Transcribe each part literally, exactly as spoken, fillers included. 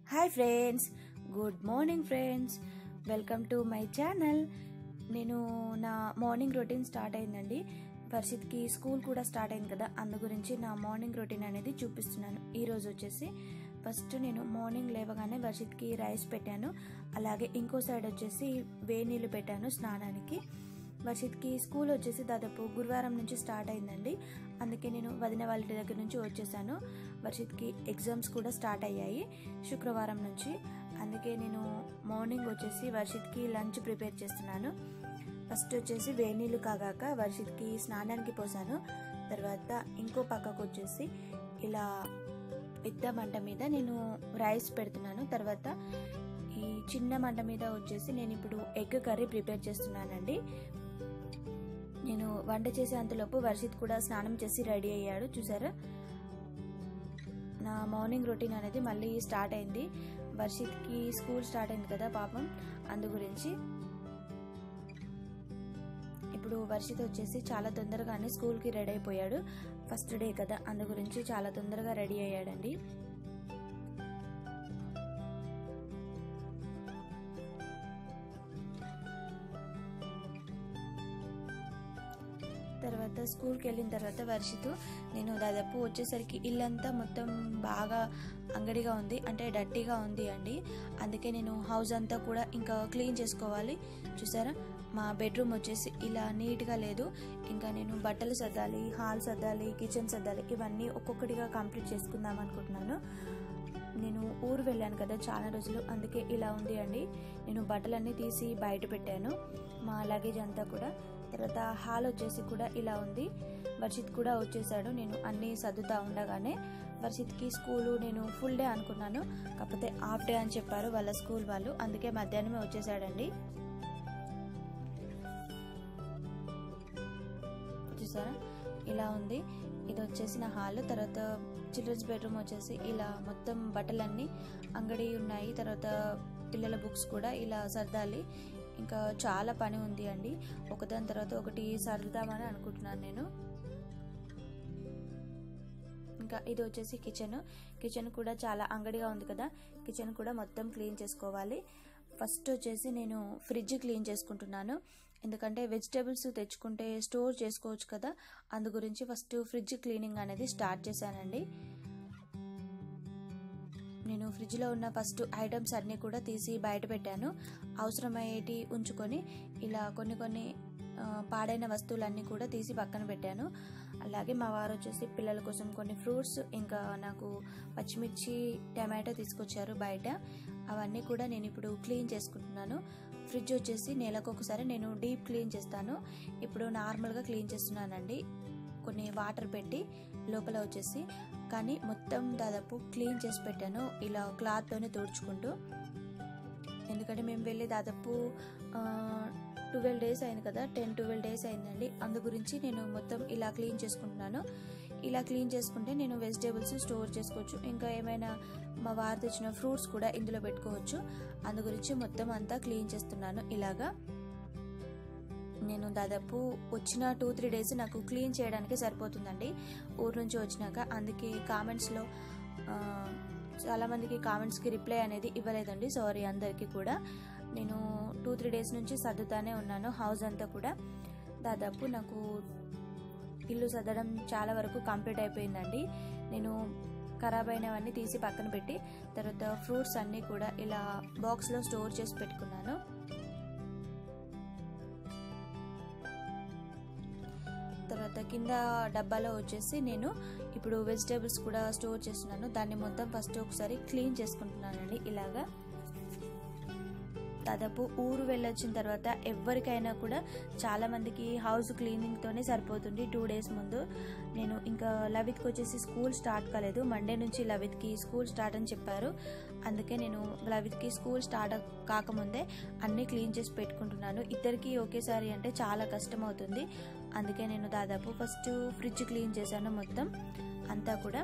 Hi friends, good morning friends, welcome to my channel. నేను నా morning routine start అయిందండి. వర్షిత్కి school కూడా start అయింది కదా, అందు గురించి నా మార్నింగ్ రొటీన్ అనేది చూపిస్తున్నాను. ఈరోజు వచ్చేసి ఫస్ట్ నేను మార్నింగ్ లేవగానే వర్షిత్కి రైస్ పెట్టాను. అలాగే ఇంకో సైడ్ వచ్చేసి వేడి నీళ్ళు పెట్టాను స్నానానికి. వర్షిత్కి స్కూల్ వచ్చేసి దాదాపు గురువారం నుంచి స్టార్ట్ అయిందండి. అందుకే నేను వదిన వాళ్ళ దగ్గర నుంచి వచ్చేసాను. వర్షిత్కి ఎగ్జామ్స్ కూడా స్టార్ట్ అయ్యాయి శుక్రవారం నుంచి. అందుకే నేను మార్నింగ్ వచ్చేసి వర్షిత్కి లంచ్ ప్రిపేర్ చేస్తున్నాను. ఫస్ట్ వచ్చేసి వేడి నీళ్ళు కాగాక వర్షిత్కి స్నానానికి పోసాను. తర్వాత ఇంకో పక్కకు వచ్చేసి ఇలా పెద్ద మంట మీద నేను రైస్ పెడుతున్నాను. తర్వాత ఈ చిన్న మంట మీద వచ్చేసి నేను ఇప్పుడు ఎగ్ కర్రీ ప్రిపేర్ చేస్తున్నానండి. నేను వంట చేసే అంతలోపు వర్షిత్ కూడా స్నానం చేసి రెడీ అయ్యాడు. చూసారా, నా మార్నింగ్ రొటీన్ అనేది మళ్ళీ స్టార్ట్ అయింది. వర్షిత్కి స్కూల్ స్టార్ట్ అయింది కదా పాపం, అందు గురించి. ఇప్పుడు వర్షిత్ వచ్చేసి చాలా తొందరగానే స్కూల్కి రెడీ అయిపోయాడు. ఫస్ట్ డే కదా, అందు గురించి చాలా తొందరగా రెడీ అయ్యాడండి. తర్వాత స్కూల్కి వెళ్ళిన తర్వాత వర్షిత్ నేను దాదాపు వచ్చేసరికి ఇల్లంతా మొత్తం బాగా అంగడిగా ఉంది, అంటే డర్టీగా ఉంది అండి. అందుకే నేను హౌస్ అంతా కూడా ఇంకా క్లీన్ చేసుకోవాలి. చూసారా, మా బెడ్రూమ్ వచ్చేసి ఇలా నీట్గా లేదు. ఇంకా నేను బట్టలు సర్దాలి, హాల్ సర్దాలి, కిచెన్ సర్దాలి, ఇవన్నీ ఒక్కొక్కటిగా కంప్లీట్ చేసుకుందాం అనుకుంటున్నాను. నేను ఊరు వెళ్ళాను కదా చాలా రోజులు, అందుకే ఇలా ఉంది అండి. నేను బట్టలన్నీ తీసి బయట పెట్టాను, మా లగేజ్ అంతా కూడా. తర్వాత హాల్ వచ్చేసి కూడా ఇలా ఉంది. వర్షిత్ కూడా వచ్చేసాడు. నేను అన్నీ సర్దుతా ఉండగానే వర్షిత్కి స్కూలు నేను ఫుల్ డే అనుకున్నాను, కాకపోతే హాఫ్ డే అని చెప్పారు వాళ్ళ స్కూల్ వాళ్ళు. అందుకే మధ్యాహ్నమే వచ్చేసాడండి. చూసారా, ఇలా ఉంది. ఇది వచ్చేసి నా హాల్. తర్వాత చిల్డ్రన్స్ బెడ్రూమ్ వచ్చేసి ఇలా మొత్తం బట్టలన్నీ అంగడి ఉన్నాయి. తర్వాత పిల్లల బుక్స్ కూడా ఇలా సర్దాలి. ఇంకా చాలా పని ఉంది అండి. ఒకదాని తర్వాత ఒకటి సర్దుదామని అనుకుంటున్నాను నేను. ఇంకా ఇది వచ్చేసి కిచెన్. కిచెన్ కూడా చాలా అంగడిగా ఉంది కదా, కిచెన్ కూడా మొత్తం క్లీన్ చేసుకోవాలి. ఫస్ట్ వచ్చేసి నేను ఫ్రిడ్జ్ క్లీన్ చేసుకుంటున్నాను. ఎందుకంటే వెజిటేబుల్స్ తెచ్చుకుంటే స్టోర్ చేసుకోవచ్చు కదా, అందు గురించి ఫస్ట్ ఫ్రిడ్జ్ క్లీనింగ్ అనేది స్టార్ట్ చేశానండి. నేను ఫ్రిడ్జ్లో ఉన్న ఫస్ట్ ఐటమ్స్ అన్నీ కూడా తీసి బయట పెట్టాను. అవసరమయ్యేటి ఉంచుకొని ఇలా కొన్ని కొన్ని పాడైన వస్తువులన్నీ కూడా తీసి పక్కన పెట్టాను. అలాగే మా వారు వచ్చేసి పిల్లల కోసం కొన్ని ఫ్రూట్స్, ఇంకా నాకు పచ్చిమిర్చి, టమాటో తీసుకొచ్చారు బయట. అవన్నీ కూడా నేను ఇప్పుడు క్లీన్ చేసుకుంటున్నాను. ఫ్రిడ్జ్ వచ్చేసి నెలకు ఒకసారి నేను డీప్ క్లీన్ చేస్తాను. ఇప్పుడు నార్మల్గా క్లీన్ చేస్తున్నానండి, కొన్ని వాటర్ పెట్టి లోపల వచ్చేసి. కానీ మొత్తం దాదాపు క్లీన్ చేసి పెట్టాను ఇలా క్లాత్తోనే తుడుచుకుంటూ. ఎందుకంటే మేము వెళ్ళి దాదాపు ట్వెల్వ్ డేస్ అయింది కదా, టెన్ ట్వెల్వ్ డేస్ అయిందండి. అందు గురించి నేను మొత్తం ఇలా క్లీన్ చేసుకుంటున్నాను. ఇలా క్లీన్ చేసుకుంటే నేను వెజిటేబుల్స్ స్టోర్ చేసుకోవచ్చు. ఇంకా ఏమైనా మా వారు తెచ్చిన ఫ్రూట్స్ కూడా ఇందులో పెట్టుకోవచ్చు. అందు గురించి మొత్తం అంతా క్లీన్ చేస్తున్నాను ఇలాగా. నేను దాదాపు వచ్చిన టూ త్రీ డేస్ నాకు క్లీన్ చేయడానికి సరిపోతుందండి ఊరు నుంచి వచ్చినాక. అందుకే కామెంట్స్లో చాలామందికి కామెంట్స్కి రిప్లై అనేది ఇవ్వలేదండి, సారీ అందరికీ కూడా. నేను టూ త్రీ డేస్ నుంచి సర్దుతానే ఉన్నాను హౌస్ అంతా కూడా. దాదాపు నాకు ఇల్లు సర్దడం చాలా వరకు కంప్లీట్ అయిపోయిందండి. నేను ఖరాబ్ అయినవన్నీ తీసి పక్కన పెట్టి తర్వాత ఫ్రూట్స్ అన్నీ కూడా ఇలా బాక్స్లో స్టోర్ చేసి పెట్టుకున్నాను. తర్వాత కింద డబ్బాలో వచ్చేసి నేను ఇప్పుడు వెజిటేబుల్స్ కూడా స్టోర్ చేస్తున్నాను. దాన్ని మొత్తం ఫస్ట్ ఒకసారి క్లీన్ చేసుకుంటున్నానండి ఇలాగా. దాదాపు ఊరు వెళ్ళొచ్చిన తర్వాత ఎవరికైనా కూడా చాలా మందికి హౌస్ క్లీనింగ్తోనే సరిపోతుంది టూ డేస్ ముందు. నేను ఇంకా లవిత్కి వచ్చేసి స్కూల్ స్టార్ట్ కాలేదు, మండే నుంచి లవిత్కి స్కూల్ స్టార్ట్ అని చెప్పారు. అందుకే నేను లవిత్కి స్కూల్ స్టార్ట్ కాకముందే అన్నీ క్లీన్ చేసి పెట్టుకుంటున్నాను. ఇద్దరికి ఒకేసారి అంటే చాలా కష్టం అవుతుంది. అందుకే నేను దాదాపు ఫస్ట్ ఫ్రిడ్జ్ క్లీన్ చేశాను మొత్తం అంతా కూడా.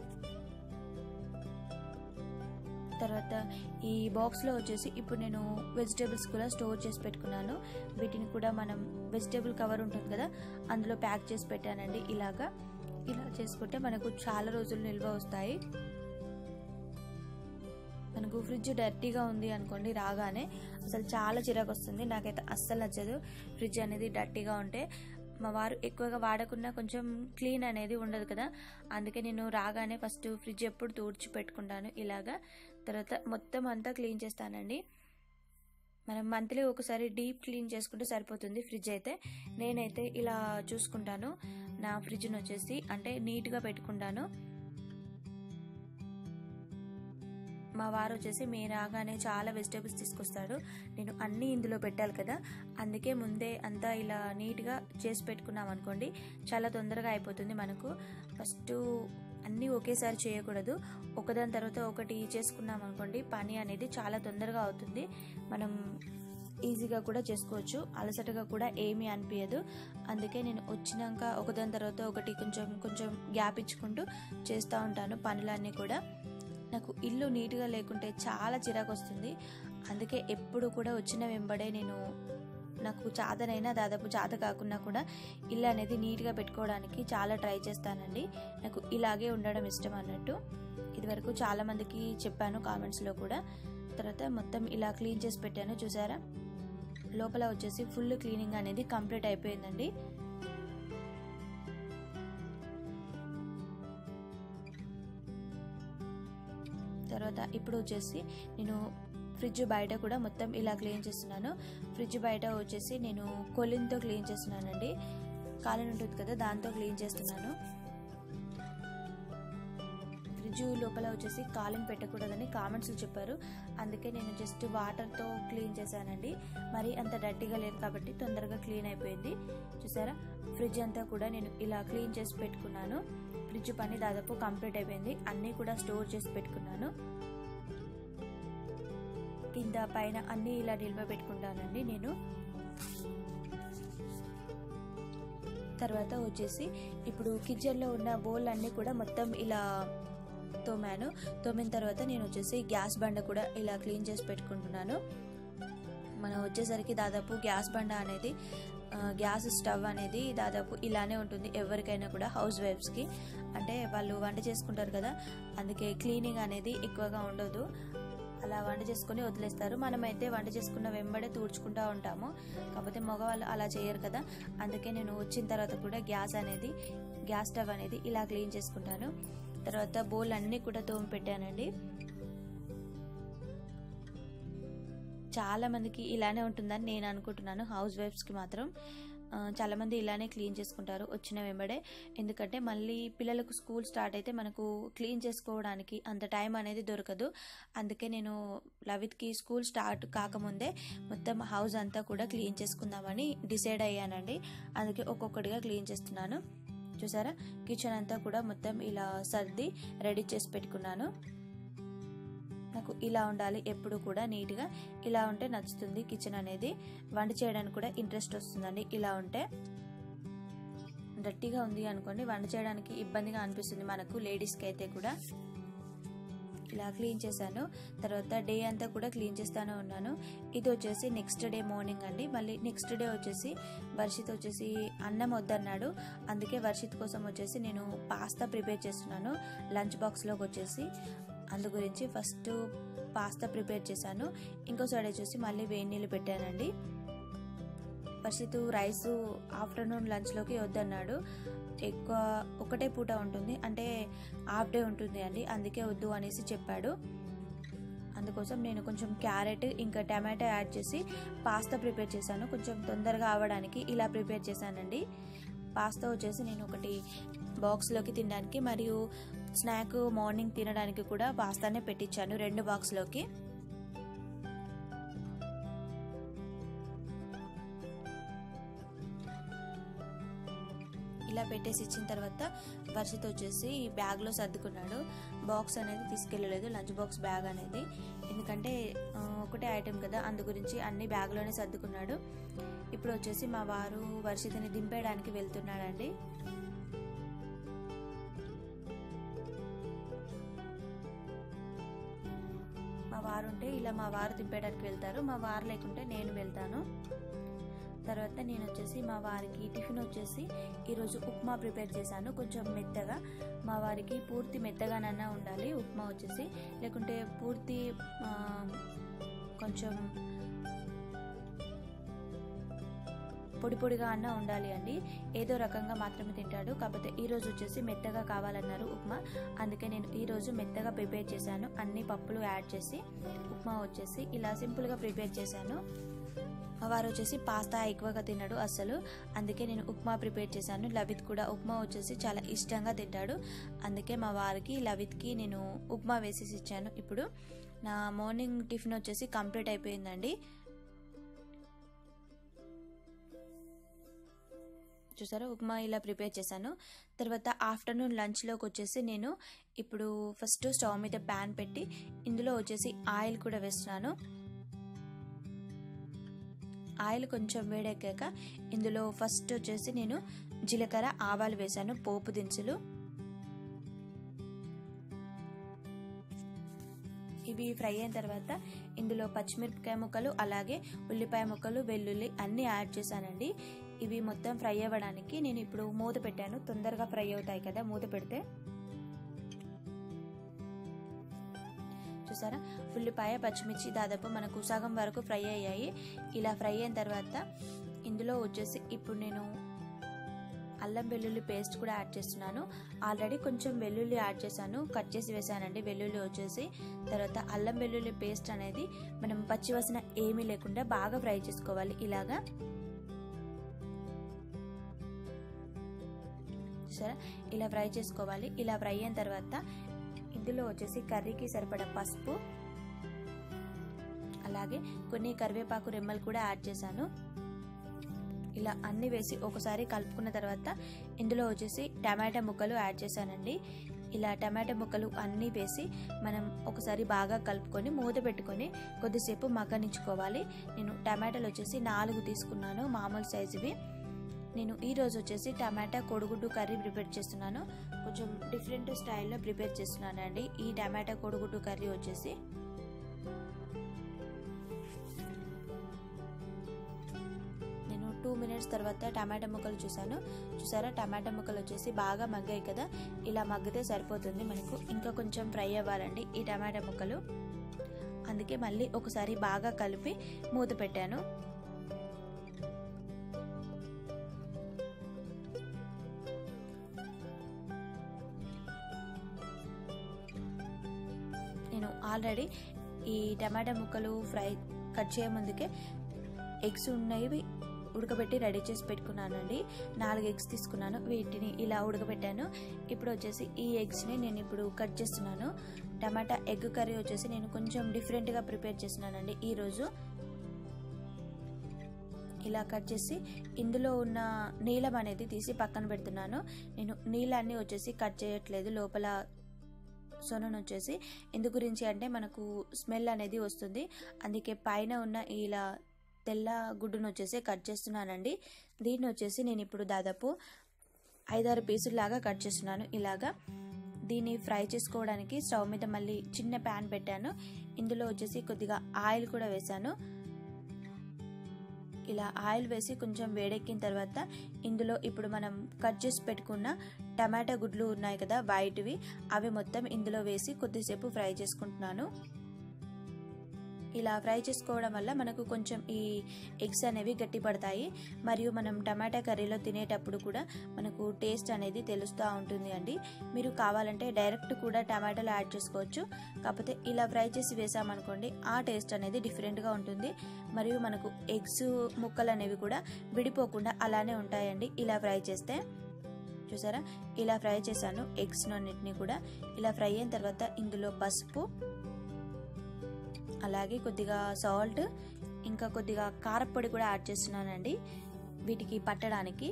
తర్వాత ఈ బాక్స్లో వచ్చేసి ఇప్పుడు నేను వెజిటేబుల్స్ కూడా స్టోర్ చేసి పెట్టుకున్నాను. వీటిని కూడా మనం వెజిటేబుల్ కవర్ ఉంటుంది కదా, అందులో ప్యాక్ చేసి పెట్టానండి ఇలాగా. ఇలా చేసుకుంటే మనకు చాలా రోజులు నిల్వ వస్తాయి. మనకు ఫ్రిడ్జ్ డర్టీగా ఉంది అనుకోండి, రాగానే అసలు చాలా చిరాకు వస్తుంది. నాకైతే అస్సలు నచ్చదు ఫ్రిడ్జ్ అనేది డర్టీగా ఉంటే. మా వారు ఎక్కువగా వాడకుండా కొంచెం క్లీన్ అనేది ఉండదు కదా, అందుకే నేను రాగానే ఫస్ట్ ఫ్రిడ్జ్ ఎప్పుడు తుడిచి పెట్టుకుంటాను ఇలాగా. తర్వాత మొత్తం అంతా క్లీన్ చేస్తానండి. మనం మంత్లీ ఒకసారి డీప్ క్లీన్ చేసుకుంటే సరిపోతుంది ఫ్రిడ్జ్ అయితే. నేనైతే ఇలా చూసుకుంటాను నా ఫ్రిడ్జ్ని వచ్చేసి, అంటే నీట్గా పెట్టుకుంటాను. మా వారు వచ్చేసి మీ రాగానే చాలా వెజిటేబుల్స్ తీసుకొస్తాడు. నేను అన్నీ ఇందులో పెట్టాలి కదా, అందుకే ముందే అంతా ఇలా నీట్గా చేసి పెట్టుకున్నాం అనుకోండి చాలా తొందరగా అయిపోతుంది మనకు. ఫస్ట్ అన్నీ ఒకేసారి చేయకూడదు, ఒకదాని తర్వాత ఒకటి చేసుకున్నాం అనుకోండి పని అనేది చాలా తొందరగా అవుతుంది. మనం ఈజీగా కూడా చేసుకోవచ్చు, అలసటగా కూడా ఏమీ అనిపించదు. అందుకే నేను వచ్చినాక ఒకదాని తర్వాత ఒకటి కొంచెం కొంచెం గ్యాప్ ఇచ్చుకుంటూ చేస్తూ ఉంటాను పనులన్నీ కూడా. నాకు ఇల్లు నీట్గా లేకుంటే చాలా చిరాకు వస్తుంది. అందుకే ఎప్పుడు కూడా వచ్చిన వెంబడే నేను నాకు చాతనైనా దాదాపు చాత కాకున్నా కూడా ఇల్లు అనేది నీట్గా పెట్టుకోవడానికి చాలా ట్రై చేస్తానండి. నాకు ఇలాగే ఉండడం ఇష్టం అన్నట్టు. ఇదివరకు చాలామందికి చెప్పాను కామెంట్స్లో కూడా. తర్వాత మొత్తం ఇలా క్లీన్ చేసి పెట్టాను చూసారా. లోపల వచ్చేసి ఫుల్ క్లీనింగ్ అనేది కంప్లీట్ అయిపోయిందండి. తర్వాత ఇప్పుడు వచ్చేసి నేను ఫ్రిడ్జ్ బయట కూడా మొత్తం ఇలా క్లీన్ చేస్తున్నాను. ఫ్రిడ్జ్ బయట వచ్చేసి నేను కొలిన్తో క్లీన్ చేస్తున్నానండి. కాలన్ ఉంటుంది కదా, దాంతో క్లీన్ చేస్తున్నాను. ఫ్రిడ్జ్ లోపల వచ్చేసి కాలన్ పెట్టకూడదని కామెంట్స్లో చెప్పారు, అందుకే నేను జస్ట్ వాటర్తో క్లీన్ చేశానండి. మరి అంత డర్టీగా లేదు కాబట్టి తొందరగా క్లీన్ అయిపోయింది. చూసారా, ఫ్రిడ్జ్ అంతా కూడా నేను ఇలా క్లీన్ చేసి పెట్టుకున్నాను. ఫ్రిడ్జ్ పని దాదాపు కంప్లీట్ అయిపోయింది. అన్నీ కూడా స్టోర్ చేసి పెట్టుకున్నాను. కింద పైన అన్నీ ఇలా నిల్వ పెట్టుకుంటానండి నేను. తర్వాత వచ్చేసి ఇప్పుడు కిచెన్లో ఉన్న బౌల్ అన్నీ కూడా మొత్తం ఇలా తోమాను. తోమిన తర్వాత నేను వచ్చేసి గ్యాస్ బండ కూడా ఇలా క్లీన్ చేసి పెట్టుకుంటున్నాను. మనం వచ్చేసరికి దాదాపు గ్యాస్ బండ అనేది గ్యాస్ స్టవ్ అనేది దాదాపు ఇలానే ఉంటుంది ఎవరికైనా కూడా, హౌస్ వైఫ్స్కి. అంటే వాళ్ళు వంట చేసుకుంటారు కదా, అందుకే క్లీనింగ్ అనేది ఎక్కువగా ఉండదు. అలా వంట చేసుకొని వదిలేస్తారు. మనమైతే వంట చేసుకున్న వెంబడే తూడ్చుకుంటూ ఉంటాము. కాకపోతే మగవాళ్ళు అలా చేయరు కదా, అందుకే నేను వచ్చిన తర్వాత కూడా గ్యాస్ అనేది గ్యాస్ స్టవ్ అనేది ఇలా క్లీన్ చేసుకుంటాను. తర్వాత బౌల్ అన్నీ కూడా తోమి పెట్టానండి. చాలా మందికి ఇలానే ఉంటుందని నేను అనుకుంటున్నాను, హౌస్ వైఫ్స్కి మాత్రం. చాలామంది ఇలానే క్లీన్ చేసుకుంటారు వచ్చిన వెంబడే. ఎందుకంటే మళ్ళీ పిల్లలకు స్కూల్ స్టార్ట్ అయితే మనకు క్లీన్ చేసుకోవడానికి అంత టైం అనేది దొరకదు. అందుకే నేను లవిత్కి స్కూల్ స్టార్ట్ కాకముందే మొత్తం హౌస్ అంతా కూడా క్లీన్ చేసుకుందామని డిసైడ్ అయ్యానండి. అందుకే ఒక్కొక్కటిగా క్లీన్ చేస్తున్నాను. చూసారా, కిచెన్ అంతా కూడా మొత్తం ఇలా సర్ది రెడీ చేసి పెట్టుకున్నాను. నాకు ఇలా ఉండాలి ఎప్పుడు కూడా నీట్గా. ఇలా ఉంటే నచ్చుతుంది కిచెన్ అనేది, వంట చేయడానికి కూడా ఇంట్రెస్ట్ వస్తుందండి. ఇలా ఉంటే డర్టీగా ఉంది అనుకోండి వంట చేయడానికి ఇబ్బందిగా అనిపిస్తుంది మనకు, లేడీస్కి అయితే కూడా. ఇలా క్లీన్ చేశాను. తర్వాత డే అంతా కూడా క్లీన్ చేస్తూనే ఉన్నాను. ఇది వచ్చేసి నెక్స్ట్ డే మార్నింగ్ అండి. మళ్ళీ నెక్స్ట్ డే వచ్చేసి వర్షిత్ వచ్చేసి అన్నం వద్దన్నాడు. అందుకే వర్షిత్ కోసం వచ్చేసి నేను పాస్తా ప్రిపేర్ చేస్తున్నాను లంచ్ బాక్స్లోకి వచ్చేసి. అందు గురించి ఫస్ట్ పాస్తా ప్రిపేర్ చేశాను. ఇంకో సైడ్ వచ్చేసి మళ్ళీ వేడి నీళ్ళు పెట్టానండి. వర్షిత్ రైస్ ఆఫ్టర్నూన్ లంచ్లోకి వద్దన్నాడు. ఎక్కువ ఒకటే పూట ఉంటుంది, అంటే హాఫ్ డే ఉంటుంది అండి, అందుకే వద్దు అనేసి చెప్పాడు. అందుకోసం నేను కొంచెం క్యారెట్ ఇంకా టమాటో యాడ్ చేసి పాస్తా ప్రిపేర్ చేశాను. కొంచెం తొందరగా అవ్వడానికి ఇలా ప్రిపేర్ చేశానండి. పాస్తా వచ్చేసి నేను ఒకటి బాక్స్లోకి తినడానికి మరియు స్నాక్ మార్నింగ్ తినడానికి కూడా పాస్తానే పెట్టించాను రెండు బాక్స్లోకి. ఇలా పెట్టేసి ఇచ్చిన తర్వాత వర్షిత్ వచ్చేసి బ్యాగ్లో సర్దుకున్నాడు. బాక్స్ అనేది తీసుకెళ్ళలేదు, లంచ్ బాక్స్ బ్యాగ్ అనేది. ఎందుకంటే ఒకటే ఐటెం కదా, అందు గురించి అన్ని బ్యాగ్లోనే సర్దుకున్నాడు. ఇప్పుడు వచ్చేసి మా వారు వర్షిత్ని దింపేయడానికి వెళ్తున్నాడండి. మా వారు ఉంటే ఇలా మా వారు దింపేయడానికి వెళ్తారు, మా వారు లేకుంటే నేను వెళ్తాను. తర్వాత నేను వచ్చేసి మా వారికి టిఫిన్ వచ్చేసి ఈరోజు ఉప్మా ప్రిపేర్ చేశాను. కొంచెం మెత్తగా, మా వారికి పూర్తి మెత్తగానన్నా ఉండాలి ఉప్మా వచ్చేసి, లేకుంటే పూర్తి కొంచెం పొడి పొడిగా అన్నా ఉండాలి అండి. ఏదో రకంగా మాత్రమే తింటాడు. కాకపోతే ఈరోజు వచ్చేసి మెత్తగా కావాలన్నారు ఉప్మా, అందుకే నేను ఈరోజు మెత్తగా ప్రిపేర్ చేశాను. అన్ని పప్పులు యాడ్ చేసి ఉప్మా వచ్చేసి ఇలా సింపుల్గా ప్రిపేర్ చేశాను. మా వారు వచ్చేసి పాస్తా ఎక్కువగా తినడు అస్సలు, అందుకే నేను ఉప్మా ప్రిపేర్ చేశాను. లవిత్ కూడా ఉప్మా వచ్చేసి చాలా ఇష్టంగా తింటాడు, అందుకే మా వారికి లవిత్కి నేను ఉప్మా వేసేసి ఇచ్చాను. ఇప్పుడు నా మార్నింగ్ టిఫిన్ వచ్చేసి కంప్లీట్ అయిపోయిందండి. చూసారా, ఉప్మా ఇలా ప్రిపేర్ చేశాను. తర్వాత ఆఫ్టర్నూన్ లంచ్లోకి వచ్చేసి నేను ఇప్పుడు ఫస్ట్ స్టవ్ మీద ప్యాన్ పెట్టి ఇందులో వచ్చేసి ఆయిల్ కూడా వేస్తున్నాను. ఆయిల్ కొంచెం వేడెక్కాక ఇందులో ఫస్ట్ వచ్చేసి నేను జీలకర్ర ఆవాలు వేసాను, పోపు దినుసులు. ఇవి ఫ్రై అయిన తర్వాత ఇందులో పచ్చిమిరపకాయ ముక్కలు, అలాగే ఉల్లిపాయ ముక్కలు, వెల్లుల్లి అన్నీ యాడ్ చేశానండి. ఇవి మొత్తం ఫ్రై అవ్వడానికి నేను ఇప్పుడు మూత పెట్టాను, తొందరగా ఫ్రై అవుతాయి కదా మూత పెడితే. చూసారా, ఉల్లిపాయ పచ్చిమిర్చి దాదాపు మనకు సగం వరకు ఫ్రై అయ్యాయి. ఇలా ఫ్రై అయిన తర్వాత ఇందులో వచ్చేసి ఇప్పుడు నేను అల్లం వెల్లుల్లి పేస్ట్ కూడా యాడ్ చేస్తున్నాను. ఆల్రెడీ కొంచెం వెల్లుల్లి యాడ్ చేశాను, కట్ చేసి వేసానండి వెల్లుల్లి వచ్చేసి. తర్వాత అల్లం వెల్లుల్లి పేస్ట్ అనేది మనం పచ్చివాసన ఏమీ లేకుండా బాగా ఫ్రై చేసుకోవాలి. ఇలాగా సరే ఇలా ఫ్రై చేసుకోవాలి. ఇలా ఫ్రై అయిన తర్వాత ఇందులో వచ్చేసి కర్రీకి సరిపడా పసుపు, అలాగే కొన్ని కరివేపాకు రెమ్మలు కూడా యాడ్ చేశాను. ఇలా అన్ని వేసి ఒకసారి కలుపుకున్న తర్వాత ఇందులో వచ్చేసి టమాటా ముక్కలు యాడ్ చేశానండి. ఇలా టమాటా ముక్కలు అన్నీ వేసి మనం ఒకసారి బాగా కలుపుకొని మూత పెట్టుకొని కొద్దిసేపు మగ్గనించుకోవాలి. నేను టమాటాలు వచ్చేసి నాలుగు తీసుకున్నాను, మామూలు సైజువి. నేను ఈరోజు వచ్చేసి టమాటా కోడిగుడ్డు కర్రీ ప్రిపేర్ చేస్తున్నాను. కొంచెం డిఫరెంట్ స్టైల్లో ప్రిపేర్ చేస్తున్నానండి ఈ టమాటా కోడిగుడ్డు కర్రీ వచ్చేసి. నేను టూ మినిట్స్ తర్వాత టమాటా ముక్కలు చూసాను. చూసారా, టమాటా ముక్కలు వచ్చేసి బాగా మగ్గాయి కదా, ఇలా మగ్గితే సరిపోతుంది మనకు. ఇంకా కొంచెం ఫ్రై అవ్వాలండి ఈ టమాటా ముక్కలు, అందుకే మళ్ళీ ఒకసారి బాగా కలిపి మూత పెట్టాను. నేను ఆల్రెడీ ఈ టమాటా ముక్కలు ఫ్రై కట్ చేయ ముందుకే ఎగ్స్ ఉన్నవి ఉడకబెట్టి రెడీ చేసి పెట్టుకున్నానండి. నాలుగు ఎగ్స్ తీసుకున్నాను, వీటిని ఇలా ఉడకబెట్టాను. ఇప్పుడు వచ్చేసి ఈ ఎగ్స్ని నేను ఇప్పుడు కట్ చేస్తున్నాను. టమాటా ఎగ్ కర్రీ వచ్చేసి నేను కొంచెం డిఫరెంట్గా ప్రిపేర్ చేస్తున్నానండి ఈరోజు. ఇలా కట్ చేసి ఇందులో ఉన్న నీలం అనేది తీసి పక్కన పెడుతున్నాను. నేను నీళ్ళన్ని వచ్చేసి కట్ చేయట్లేదు, లోపల సొనను వచ్చేసి. ఎందు గురించి అంటే మనకు స్మెల్ అనేది వస్తుంది, అందుకే పైన ఉన్న ఇలా తెల్ల గుడ్డును వచ్చేసి కట్ చేస్తున్నానండి. దీన్ని వచ్చేసి నేను ఇప్పుడు దాదాపు ఐదారు పీసులు లాగా కట్ చేస్తున్నాను. ఇలాగా దీన్ని ఫ్రై చేసుకోవడానికి స్టవ్ మీద మళ్ళీ చిన్న ప్యాన్ పెట్టాను. ఇందులో వచ్చేసి కొద్దిగా ఆయిల్ కూడా వేసాను. ఇలా ఆయిల్ వేసి కొంచెం వేడెక్కిన తర్వాత ఇందులో ఇప్పుడు మనం కట్ చేసి పెట్టుకున్న టమాటా గుడ్లు ఉన్నాయి కదా వైట్వి, అవి మొత్తం ఇందులో వేసి కొద్దిసేపు ఫ్రై చేసుకుంటున్నాను. ఇలా ఫ్రై చేసుకోవడం వల్ల మనకు కొంచెం ఈ ఎగ్స్ అనేవి గట్టి పడతాయి, మరియు మనం టమాటా కర్రీలో తినేటప్పుడు కూడా మనకు టేస్ట్ అనేది తెలుస్తూ ఉంటుంది అండి. మీరు కావాలంటే డైరెక్ట్ కూడా టమాటాలు యాడ్ చేసుకోవచ్చు, కాకపోతే ఇలా ఫ్రై చేసి వేసామనుకోండి ఆ టేస్ట్ అనేది డిఫరెంట్గా ఉంటుంది, మరియు మనకు ఎగ్స్ ముక్కలు అనేవి కూడా విడిపోకుండా అలానే ఉంటాయండి ఇలా ఫ్రై చేస్తే. చూసారా, ఇలా ఫ్రై చేశాను ఎగ్స్ అన్నిటిని కూడా. ఇలా ఫ్రై అయిన తర్వాత ఇందులో పసుపు, అలాగే కొద్దిగా సాల్ట్, ఇంకా కొద్దిగా కారపొడి కూడా యాడ్ చేస్తున్నానండి వీటికి పట్టడానికి.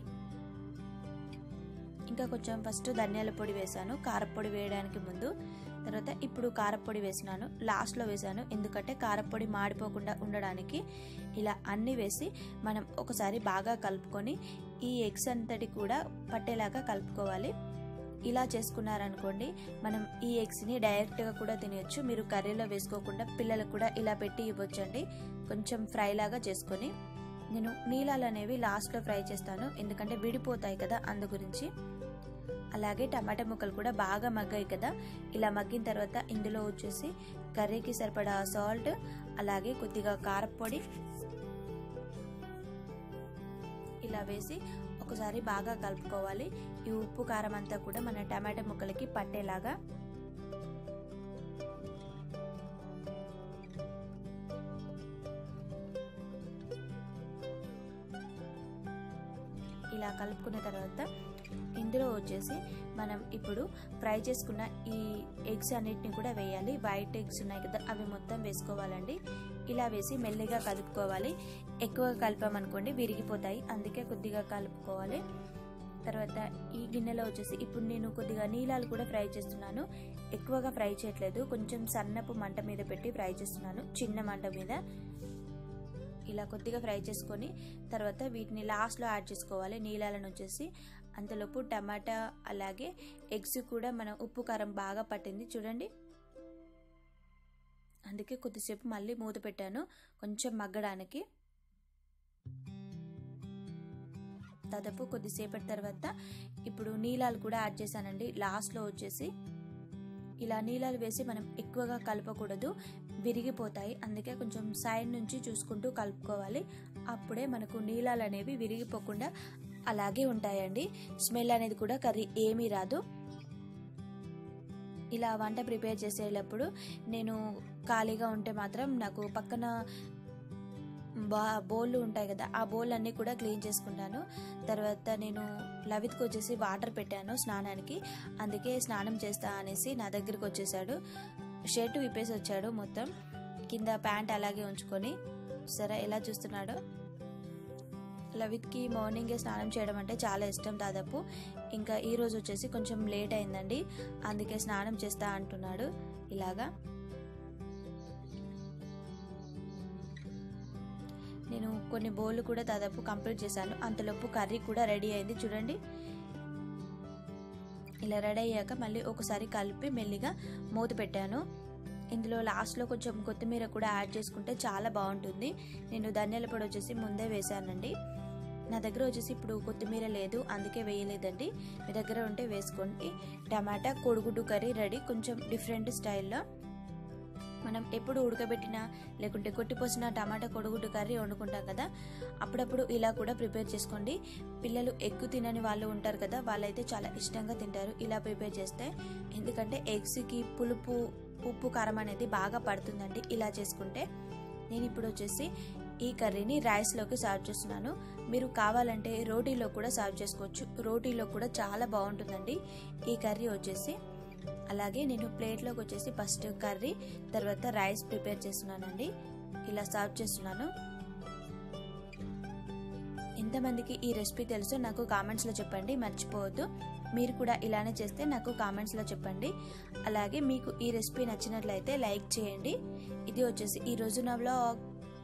ఇంకా కొంచెం ఫస్ట్ ధనియాల పొడి వేసాను కారపొడి వేయడానికి ముందు. తర్వాత ఇప్పుడు కారపొడి వేసినాను, లాస్ట్లో వేసాను ఎందుకంటే కారపొడి మాడిపోకుండా ఉండడానికి. ఇలా అన్నీ వేసి మనం ఒకసారి బాగా కలుపుకొని ఈ ఎగ్స్ అంతటి కూడా పట్టేలాగా కలుపుకోవాలి. ఇలా చేసుకున్నారనుకోండి మనం ఈ ఎగ్స్ని డైరెక్ట్గా కూడా తినవచ్చు, మీరు కర్రీలో వేసుకోకుండా పిల్లలకు కూడా ఇలా పెట్టి ఇవ్వచ్చండి కొంచెం ఫ్రై లాగా చేసుకొని. నేను నీలాలు అనేవి లాస్ట్లో ఫ్రై చేస్తాను, ఎందుకంటే విడిపోతాయి కదా అందు గురించి. అలాగే టమాటా ముక్కలు కూడా బాగా మగ్గాయి కదా. ఇలా మగ్గిన తర్వాత ఇందులో వచ్చేసి కర్రీకి సరిపడా సాల్ట్, అలాగే కొద్దిగా కారపొడి ఇలా వేసి ఒకసారి బాగా కలుపుకోవాలి. ఈ ఉప్పు కారం అంతా కూడా మన టమాటా ముక్కలకి పట్టేలాగా. ఇలా కలుపుకున్న తర్వాత ఇందులో వచ్చేసి మనం ఇప్పుడు ఫ్రై చేసుకున్న ఈ ఎగ్స్ అన్నిటిని కూడా వేయాలి. వైట్ ఎగ్స్ ఉన్నాయి కదా, అవి మొత్తం వేసుకోవాలండి. ఇలా వేసి మెల్లిగా కలుపుకోవాలి. ఎక్కువగా కలిపామనుకోండి విరిగిపోతాయి, అందుకే కొద్దిగా కలుపుకోవాలి. తర్వాత ఈ గిన్నెలో వచ్చేసి ఇప్పుడు నేను కొద్దిగా నీలాలు కూడా ఫ్రై చేస్తున్నాను. ఎక్కువగా ఫ్రై చేయట్లేదు, కొంచెం సన్నపు మంట మీద పెట్టి ఫ్రై చేస్తున్నాను, చిన్న మంట మీద. ఇలా కొద్దిగా ఫ్రై చేసుకొని తర్వాత వీటిని లాస్ట్లో యాడ్ చేసుకోవాలి నీలాలను వచ్చేసి. అంతలోపు టమాటా అలాగే ఎగ్స్ కూడా మనం ఉప్పు కారం బాగా పట్టింది చూడండి. అందుకే కొద్దిసేపు మళ్ళీ మూత పెట్టాను కొంచెం మగ్గడానికి. దాదాపు కొద్దిసేపటి తర్వాత ఇప్పుడు నీలాలు కూడా యాడ్ చేశానండి లాస్ట్లో వచ్చేసి. ఇలా నీలాలు వేసి మనం ఎక్కువగా కలపకూడదు, విరిగిపోతాయి. అందుకే కొంచెం సైడ్ నుంచి చూసుకుంటూ కలుపుకోవాలి. అప్పుడే మనకు నీలాలు అనేవి విరిగిపోకుండా అలాగే ఉంటాయండి. స్మెల్ అనేది కూడా కర్రీ ఏమీ రాదు. ఇలా వంట ప్రిపేర్ చేసేటప్పుడు నేను ఖాళీగా ఉంటే మాత్రం నాకు పక్కన బా బౌళ్ళు ఉంటాయి కదా, ఆ బౌల్ అన్నీ కూడా క్లీన్ చేసుకుంటాను. తర్వాత నేను లవిత్కి వచ్చేసి వాటర్ పెట్టాను స్నానానికి, అందుకే స్నానం చేస్తా అనేసి నా దగ్గరికి వచ్చేసాడు. షర్ట్ విప్పేసి వచ్చాడు మొత్తం, కింద ప్యాంట్ అలాగే ఉంచుకొని. సరే ఎలా చూస్తున్నాడో. లవిత్కి మార్నింగే స్నానం చేయడం అంటే చాలా ఇష్టం దాదాపు. ఇంకా ఈరోజు వచ్చేసి కొంచెం లేట్ అయిందండి, అందుకే స్నానం చేస్తా అంటున్నాడు. ఇలాగా నేను కొన్ని బౌళ్ళు కూడా దాదాపు కంప్లీట్ చేశాను. అంతలోపు కర్రీ కూడా రెడీ అయింది చూడండి. ఇలా రెడీ అయ్యాక మళ్ళీ ఒకసారి కలిపి మెల్లిగా మూత పెట్టాను. ఇందులో లాస్ట్లో కొంచెం కొత్తిమీర కూడా యాడ్ చేసుకుంటే చాలా బాగుంటుంది. నేను ధనియాల పొడి వచ్చేసి ముందే వేసానండి. నా దగ్గర వచ్చేసి ఇప్పుడు కొత్తిమీర లేదు, అందుకే వేయలేదండి. మీ దగ్గర ఉంటే వేసుకోండి. టమాటా కోడిగుడ్డు కర్రీ రెడీ. కొంచెం డిఫరెంట్ స్టైల్లో మనం ఎప్పుడు ఉడకబెట్టినా లేకుంటే కొట్టిపోసిన టమాటా కోడిగుడ్డు కర్రీ వండుకుంటాం కదా, అప్పుడప్పుడు ఇలా కూడా ప్రిపేర్ చేసుకోండి. పిల్లలు ఎగ్గు తినని వాళ్ళు ఉంటారు కదా, వాళ్ళైతే చాలా ఇష్టంగా తింటారు ఇలా ప్రిపేర్ చేస్తే. ఎందుకంటే ఎగ్స్కి పులుపు ఉప్పు కారం అనేది బాగా పడుతుందండి ఇలా చేసుకుంటే. నేను ఇప్పుడు వచ్చేసి ఈ కర్రీని రైస్లోకి సర్వ్ చేస్తున్నాను. మీరు కావాలంటే రోటీలో కూడా సర్వ్ చేసుకోవచ్చు, రోటీలో కూడా చాలా బాగుంటుందండి ఈ కర్రీ వచ్చేసి. అలాగే నేను ప్లేట్లోకి వచ్చేసి ఫస్ట్ కర్రీ తర్వాత రైస్ ప్రిపేర్ చేస్తున్నానండి. ఇలా సర్వ్ చేస్తున్నాను. ఎంతమందికి ఈ రెసిపీ తెలుసో నాకు కామెంట్స్లో చెప్పండి, మర్చిపోవద్దు. మీరు కూడా ఇలానే చేస్తే నాకు కామెంట్స్లో చెప్పండి. అలాగే మీకు ఈ రెసిపీ నచ్చినట్లయితే లైక్ చేయండి. ఇది వచ్చేసి ఈరోజు నా వ్లాగ్.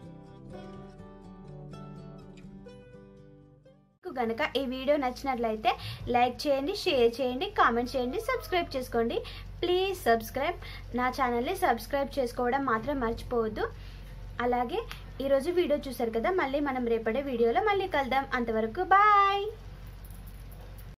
గనక ఈ వీడియో నచ్చినట్లయితే లైక్ చేయండి, షేర్ చేయండి, కామెంట్ చేయండి, సబ్స్క్రైబ్ చేసుకోండి. Please subscribe. నా ఛానల్ని సబ్స్క్రైబ్ చేసుకోవడం మాత్రం మర్చిపోవద్దు. అలాగే ఈరోజు వీడియో చూసారు కదా, మళ్ళీ మనం రేపటి వీడియోలో మళ్ళీ కలుద్దాం. అంతవరకు బాయ్.